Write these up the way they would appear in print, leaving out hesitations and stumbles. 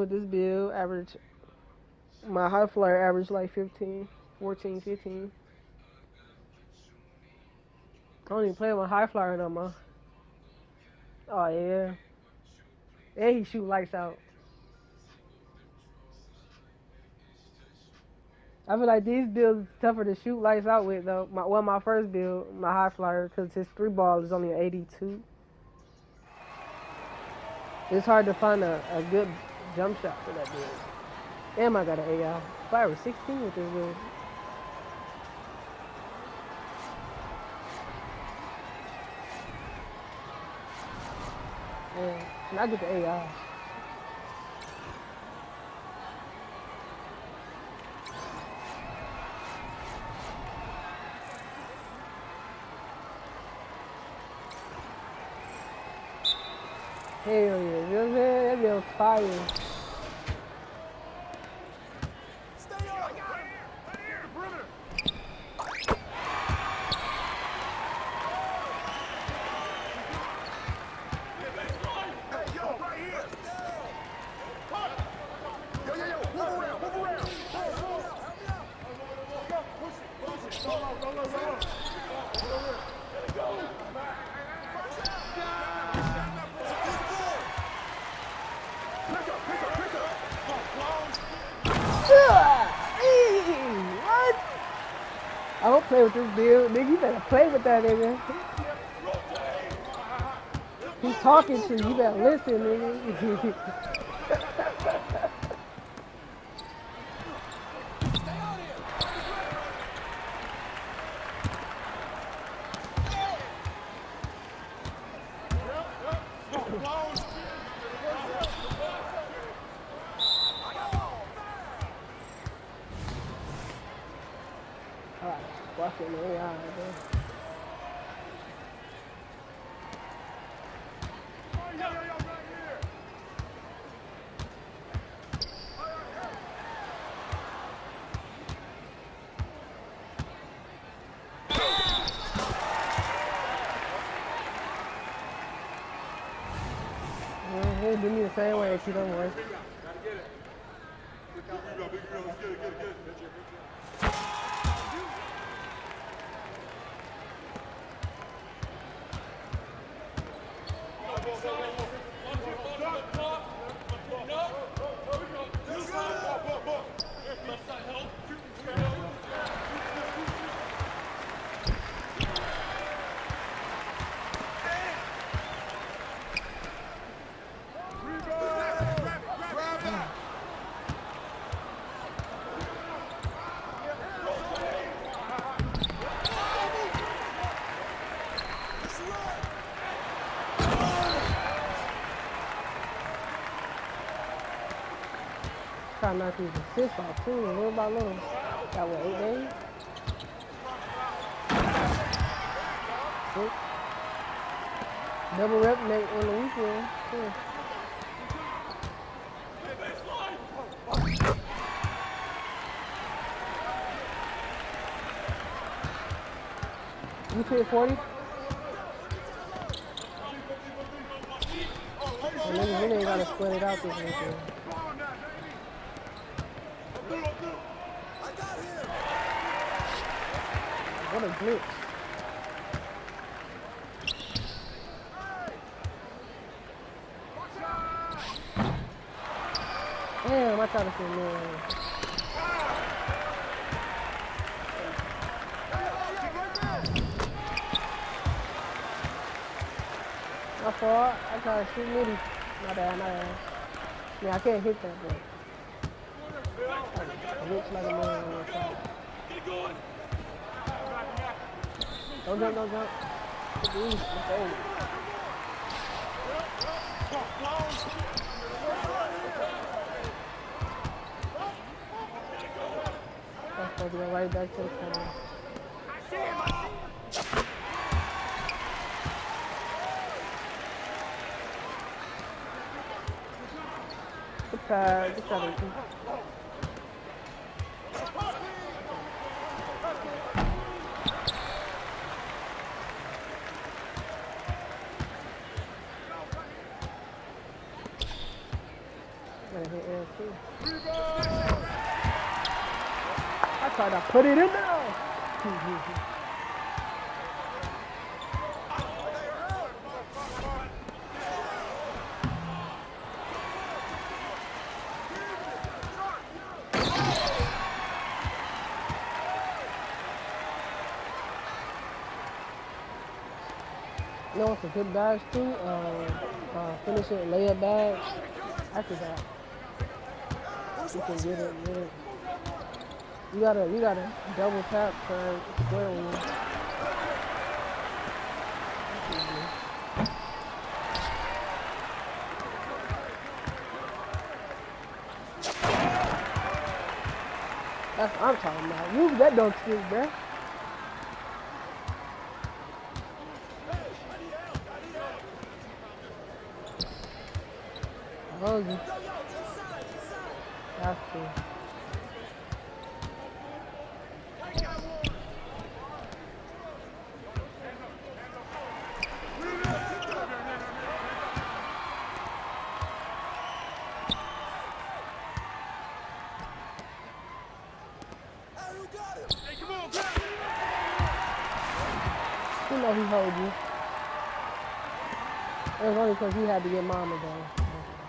this build, average my high flyer average like 15, 14, 15. I don't even play with high flyer no more. Oh yeah. And he shoot lights out. I feel like these builds tougher to shoot lights out with though. My first build, my high flyer, because his 3 ball is only an 82. It's hard to find a good jump shot for that build. Damn, I got an AI. Fire was 16 with this build. Yeah, and I get the AI. Hell yeah, you know what I'm saying? That build's fire. What? I don't play with this build. Nigga, you better play with that nigga. He's talking to you. You better listen, nigga. Alright, watch it, man. Alright, man. He'll do me the same way if you don't worry. Try to knock these assists off too, little by little. Got what, 8 days? 6. Double rep on the weekend. Yeah. You hit 40? And then you ain't gotta split it out this weekend. What a glitch. Damn, I tried to see man. My fault. I tried to shoot Mitty. My bad, my bad. Yeah, I can't hit that, but glitch like a man on the side. Don't jump, don't jump. Let's go. That's supposed to go right back to the corner. Good try, good try. hit air too. I tried to put it in there. You know what's a good badge too? Finish it, layup badge. After that, you can get it. You gotta double tap for square wheel. That's what I'm talking about. Use that dunk stick, bruh. Told you. That's cool. You know he hold you. It was only because he had to get mama though.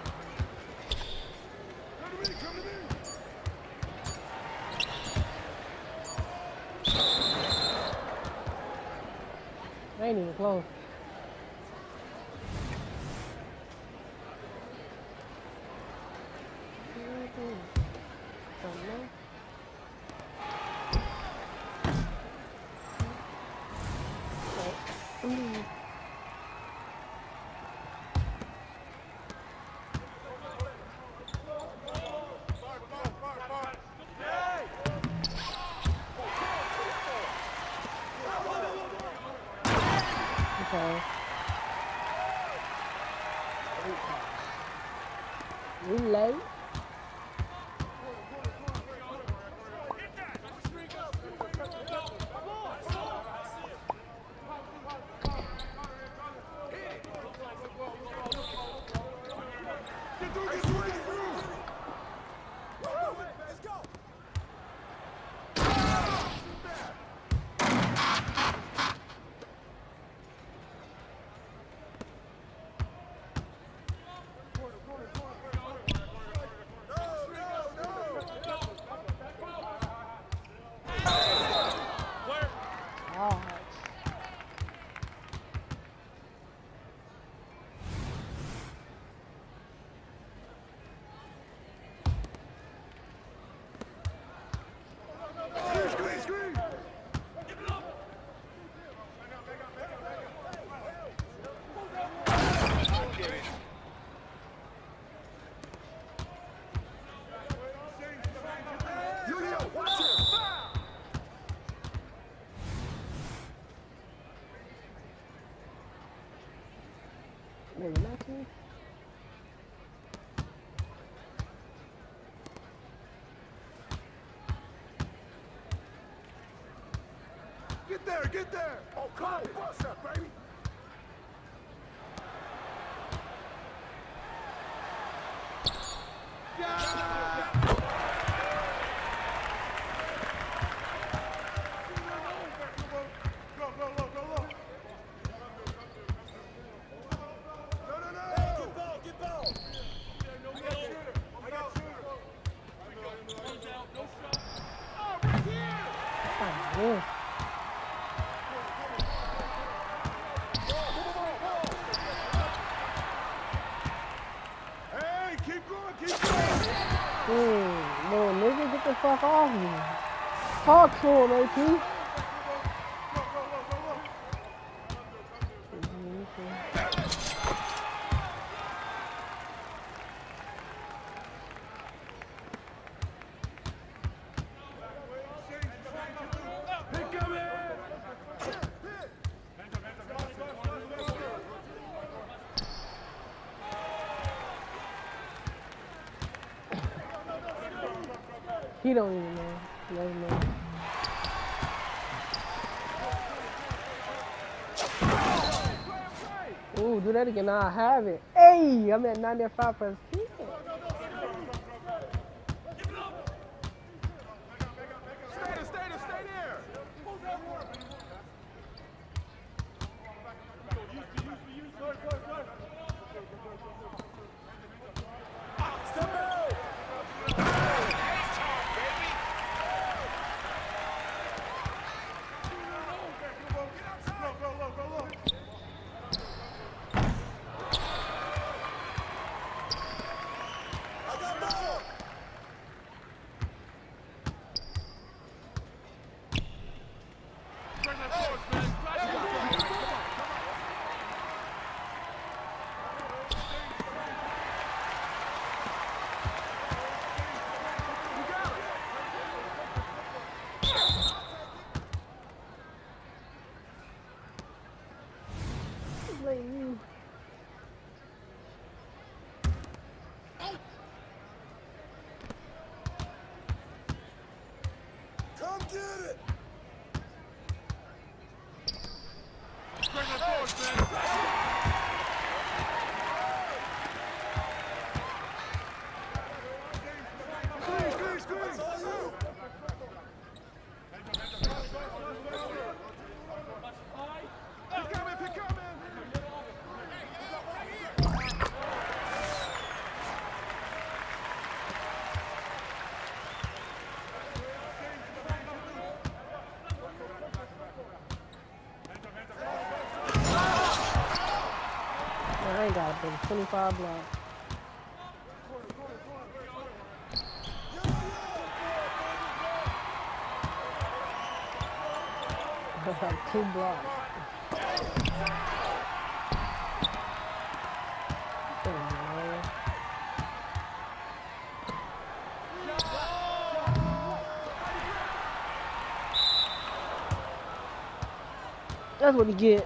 Ain't even close. Okay. We late. Maybe not too. Get there! Oh, come on, bust that, baby! Yeah. Hey, keep going! Little nigga, get the fuck off me. Talk to him, AP. He don't even know. Let him know. Ooh, do that again. I'll have it. Hey, I'm at 95%. There was 25 blocks. I have 2 blocks. That's what he get.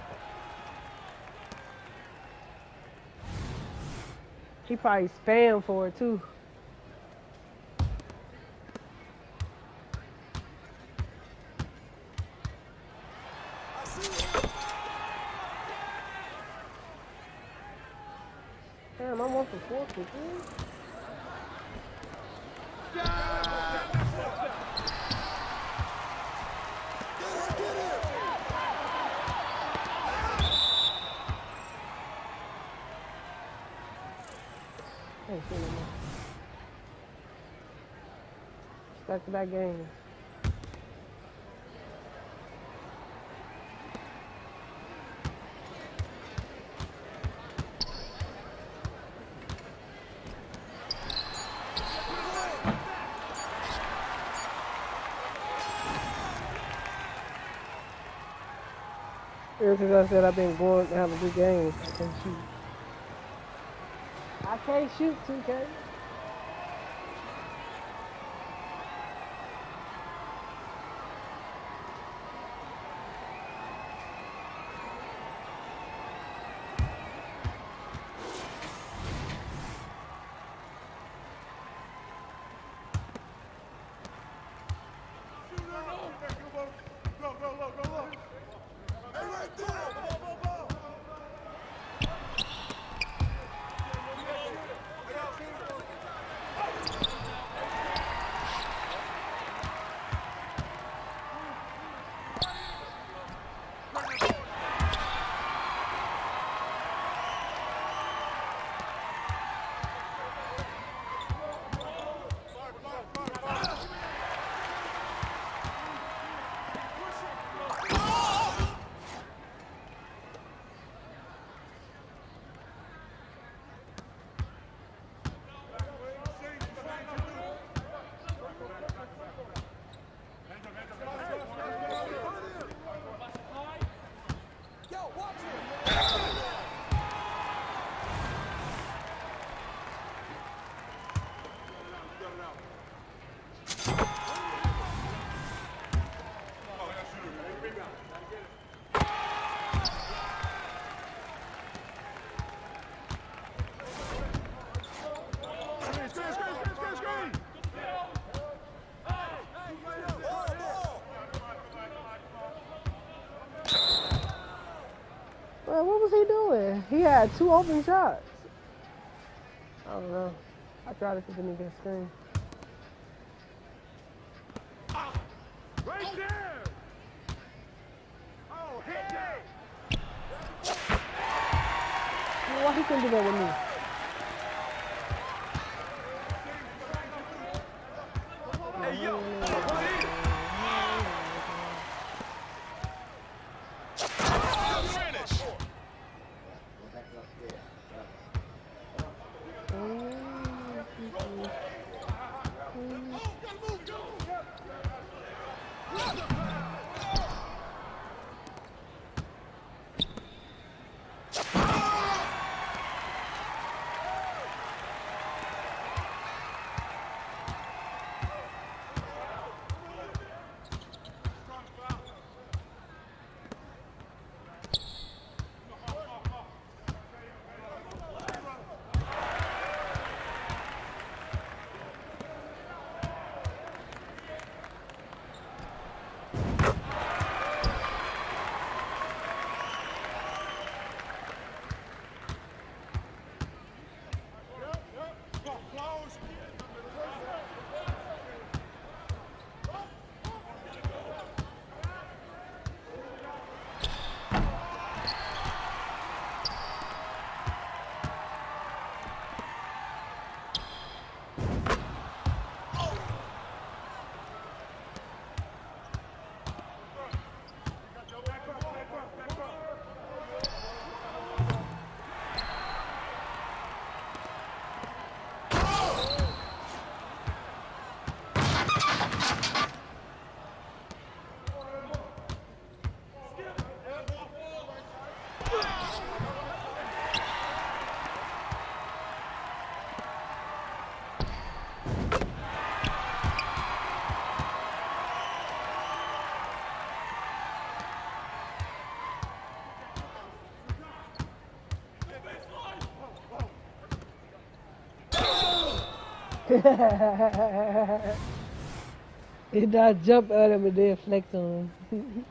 He probably spam for it too. Damn, I'm off the 4th, dude. Back-to-back games. Ever since I said I've been going to have a good game, I can't shoot. I can't shoot 2K. What was he doing? He had 2 open shots. I don't know. I tried to get the screen. Right there! Oh, hit that! Why he couldn't do that with me? Hey, yo! It not jump at him and then flex on him.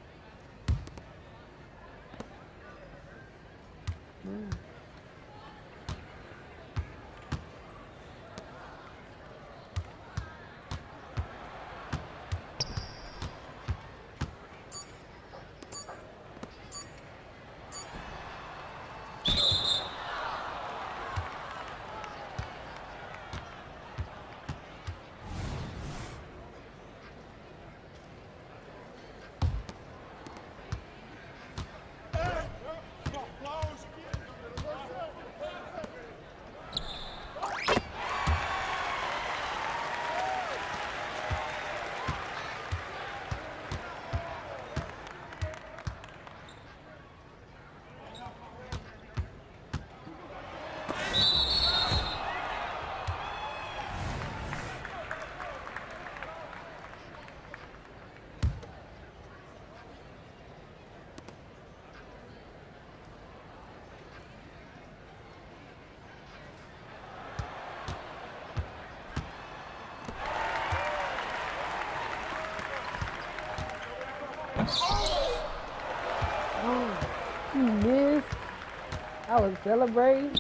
Oh, you missed. I was celebrating.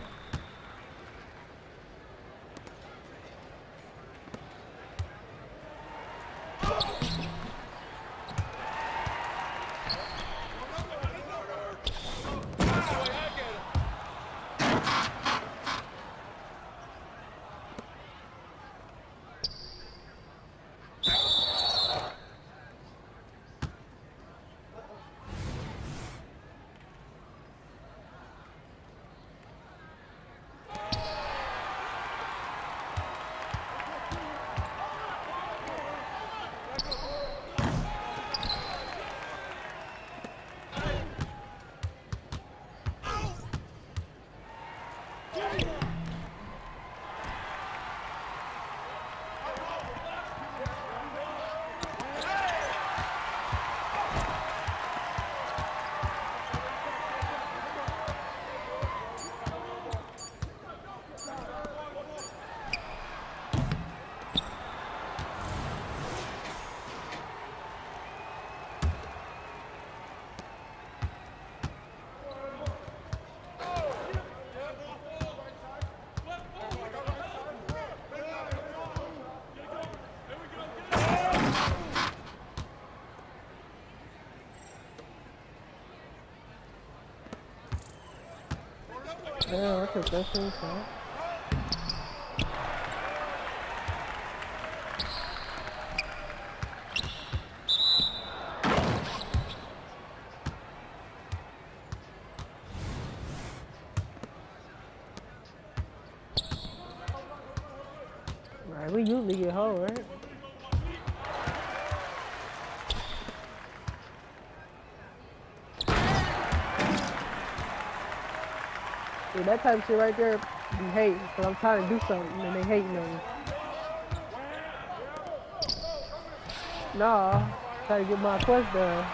Yeah, I took that shit shot. Right, we usually get home, right? Yeah, that type of shit right there, you hate, because I'm trying to do something and they hating on me. Nah, trying to get my quest done.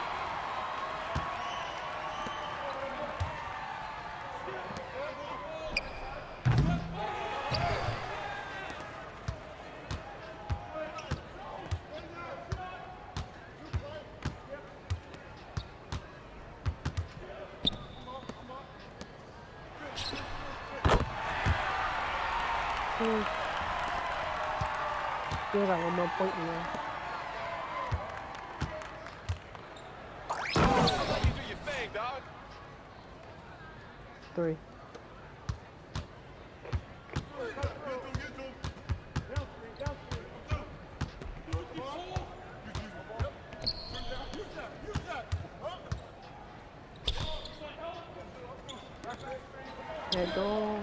Still got one more point in there. You do your thing, dog. 3. Let's go.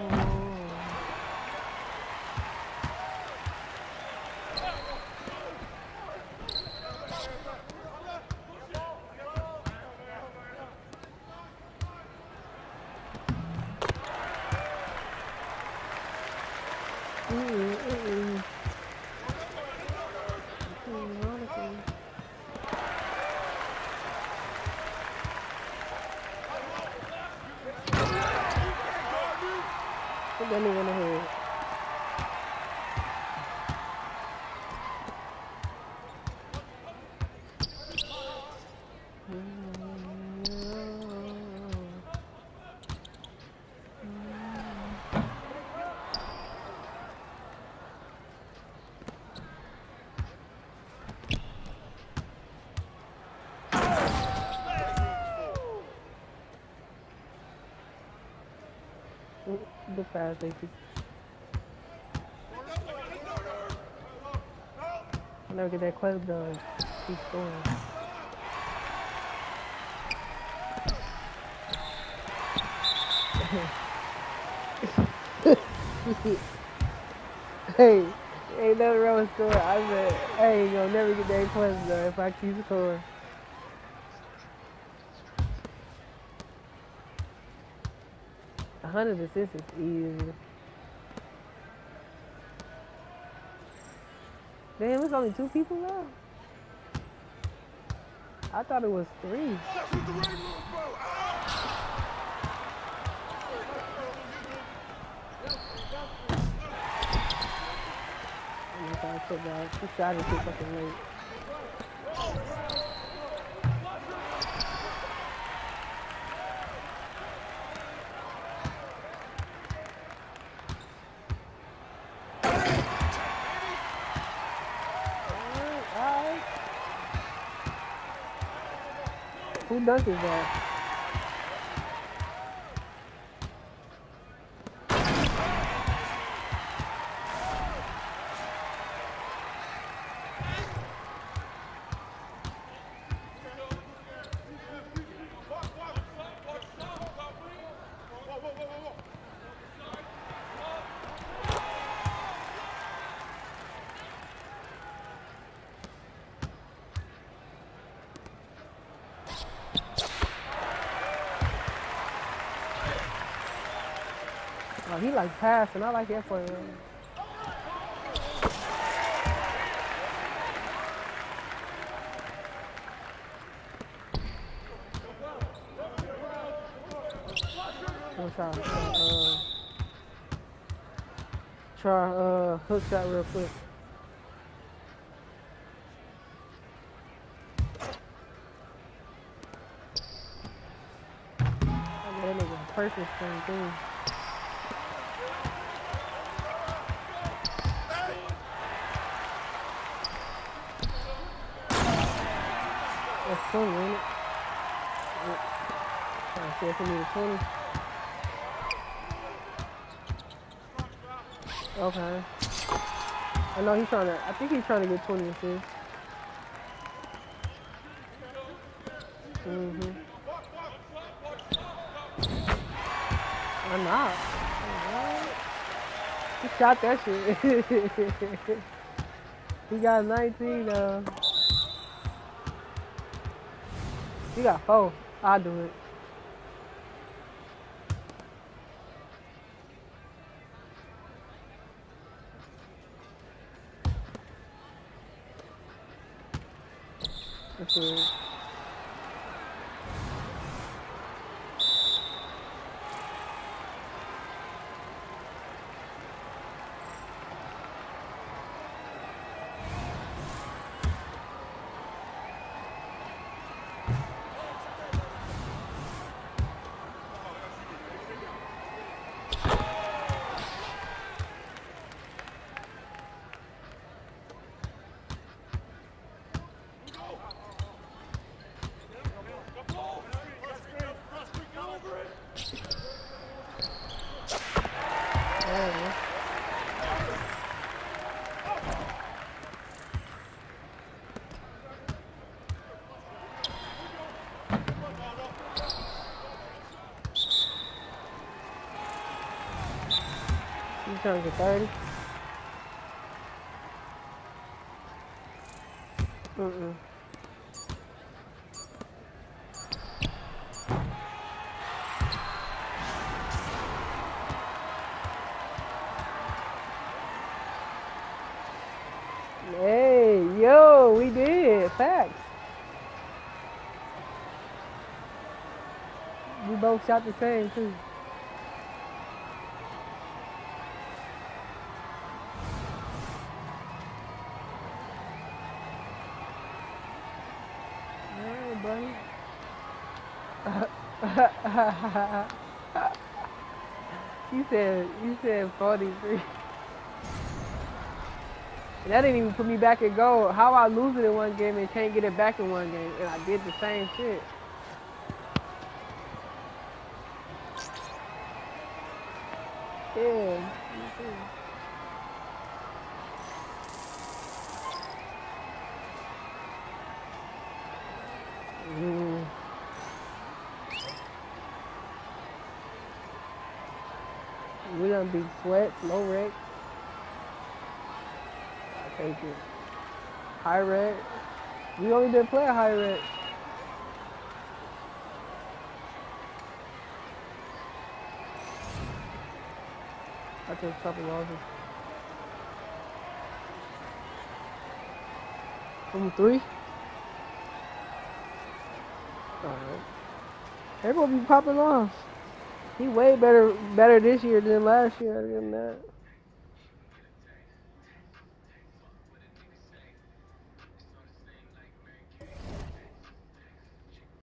Put that nigga in the head. Good pass, Lacey. I never get that quest done. Keep scoring. Hey, ain't nothing wrong with scoring. I said, I ain't gonna never get that quest done if I keep scoring. A 100 assists is easy. Damn, there's only 2 people left. I thought it was 3. That's what the rain was, bro. I'm trying to put that. This shot is too fucking late. Alright. Who dunked his ass? Oh, he like passing. I like that for him. One shot. Try hook shot real quick. That nigga perfect same thing. That's 20, ain't it? Trying to see if we need a 20. Okay. I know he's trying to, I think he's trying to get 20 assists. I'm not. He shot that shit. He got 19 though. He got 4. I'll do it. That's it. You trying to get 30? Hey, yo, we did. Facts. We both shot the same, too. You said 43. That didn't even put me back at goal. How I lose it in one game and can't get it back in one game, and I did the same shit. Yeah. Mm. We done beat Sweats, low rec. I take it. High rec. We only been playing high rec. I took a couple losses. From 3. Alright. Everyone be popping off. He way better this year than last year. Other than that.